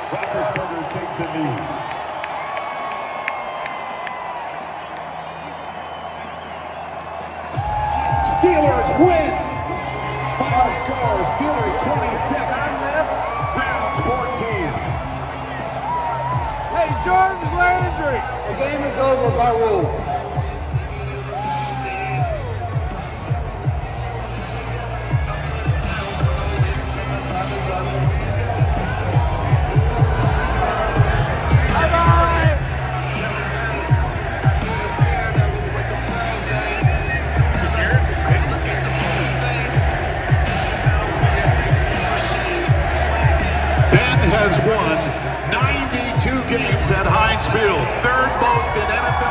Roethlisberger takes a knee. Steelers win. Final score, Steelers 26, Browns 14. Hey, Jordan's Landry. The game is over by rules. Ben has won 92 games at Heinz Field, third most in NFL.